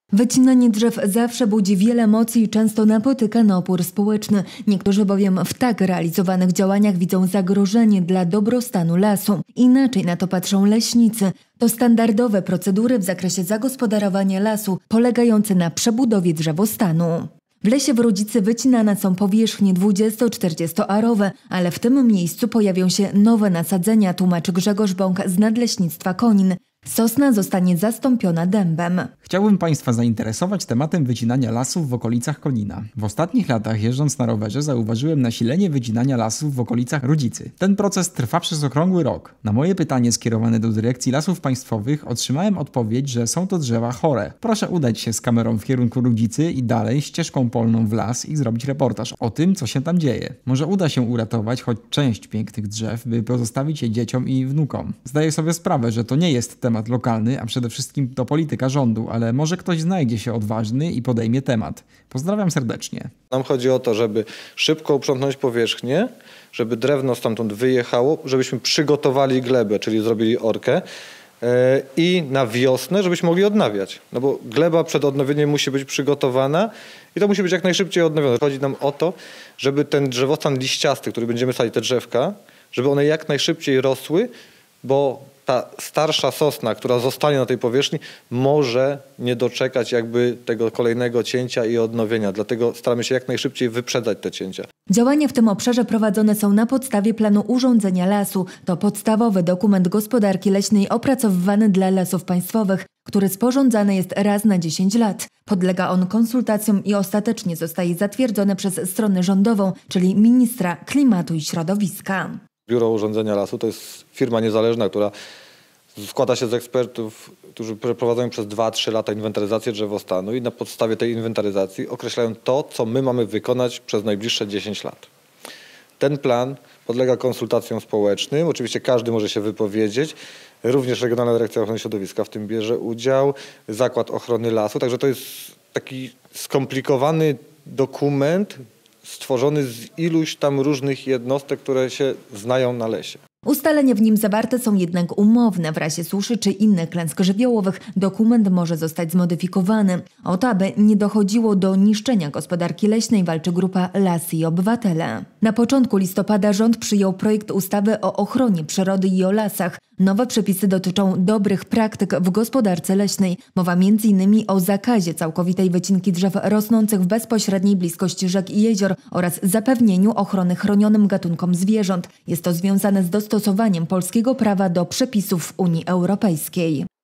Wycinanie drzew zawsze budzi wiele emocji i często napotyka na opór społeczny. Niektórzy bowiem w tak realizowanych działaniach widzą zagrożenie dla dobrostanu lasu. Inaczej na to patrzą leśnicy. To standardowe procedury w zakresie zagospodarowania lasu, polegające na przebudowie drzewostanu. W lesie w Rudzicy wycinane są powierzchnie 20-40-arowe, ale w tym miejscu pojawią się nowe nasadzenia, tłumaczy Grzegorz Bąk z Nadleśnictwa Konin. Sosna zostanie zastąpiona dębem. Chciałbym Państwa zainteresować tematem wycinania lasów w okolicach Konina. W ostatnich latach, jeżdżąc na rowerze, zauważyłem nasilenie wycinania lasów w okolicach Rudzicy. Ten proces trwa przez okrągły rok. Na moje pytanie skierowane do Dyrekcji Lasów Państwowych otrzymałem odpowiedź, że są to drzewa chore. Proszę udać się z kamerą w kierunku Rudzicy i dalej ścieżką polną w las i zrobić reportaż o tym, co się tam dzieje. Może uda się uratować choć część pięknych drzew, by pozostawić je dzieciom i wnukom. Zdaję sobie sprawę, że to nie jest temat lokalny, a przede wszystkim to polityka rządu, ale może ktoś znajdzie się odważny i podejmie temat. Pozdrawiam serdecznie. Nam chodzi o to, żeby szybko uprzątnąć powierzchnię, żeby drewno stamtąd wyjechało, żebyśmy przygotowali glebę, czyli zrobili orkę i na wiosnę, żebyśmy mogli odnawiać. No bo gleba przed odnowieniem musi być przygotowana i to musi być jak najszybciej odnowione. Chodzi nam o to, żeby ten drzewostan liściasty, który będziemy sadzić, te drzewka, żeby one jak najszybciej rosły, bo ta starsza sosna, która zostanie na tej powierzchni, może nie doczekać jakby tego kolejnego cięcia i odnowienia. Dlatego staramy się jak najszybciej wyprzedzać te cięcia. Działania w tym obszarze prowadzone są na podstawie planu urządzenia lasu. To podstawowy dokument gospodarki leśnej opracowywany dla Lasów Państwowych, który sporządzany jest raz na 10 lat. Podlega on konsultacjom i ostatecznie zostaje zatwierdzony przez stronę rządową, czyli ministra klimatu i środowiska. Biuro Urządzenia Lasu to jest firma niezależna, która składa się z ekspertów, którzy prowadzą przez 2-3 lata inwentaryzację drzewostanu i na podstawie tej inwentaryzacji określają to, co my mamy wykonać przez najbliższe 10 lat. Ten plan podlega konsultacjom społecznym. Oczywiście każdy może się wypowiedzieć. Również Regionalna Dyrekcja Ochrony Środowiska w tym bierze udział. Zakład Ochrony Lasu. Także to jest taki skomplikowany dokument stworzony z iluś tam różnych jednostek, które się znają na lesie. Ustalenia w nim zawarte są jednak umowne. W razie suszy czy innych klęsk żywiołowych dokument może zostać zmodyfikowany. O to, aby nie dochodziło do niszczenia gospodarki leśnej, walczy grupa Lasy i Obywatele. Na początku listopada rząd przyjął projekt ustawy o ochronie przyrody i o lasach. Nowe przepisy dotyczą dobrych praktyk w gospodarce leśnej. Mowa m.in. o zakazie całkowitej wycinki drzew rosnących w bezpośredniej bliskości rzek i jezior oraz zapewnieniu ochrony chronionym gatunkom zwierząt. Jest to związane z dostosowaniem polskiego prawa do przepisów Unii Europejskiej.